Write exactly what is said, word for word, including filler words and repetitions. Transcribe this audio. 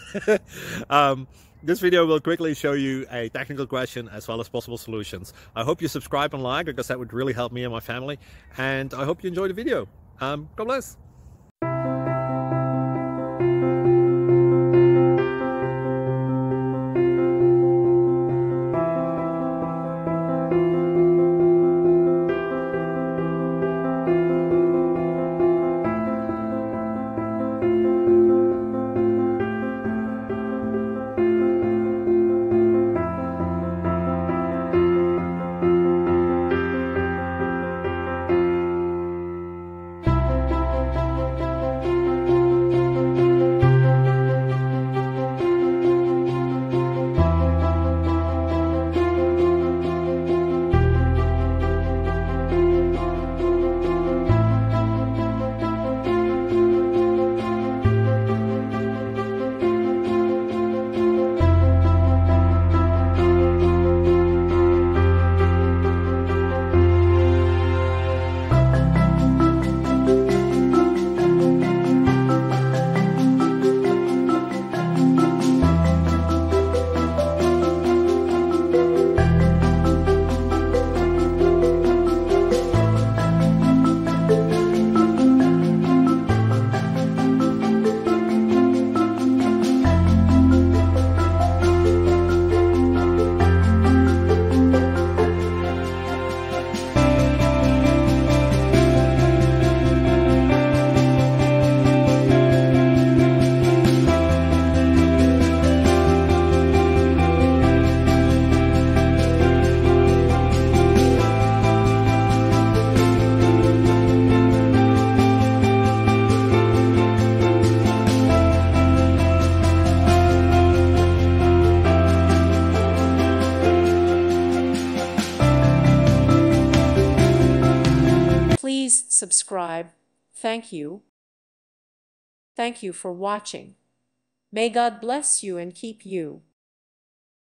um, this video will quickly show you a technical question as well as possible solutions. I hope you subscribe and like, because that would really help me and my family. And I hope you enjoy the video. Um, God bless. Please subscribe. Thank you. Thank you for watching. May God bless you and keep you.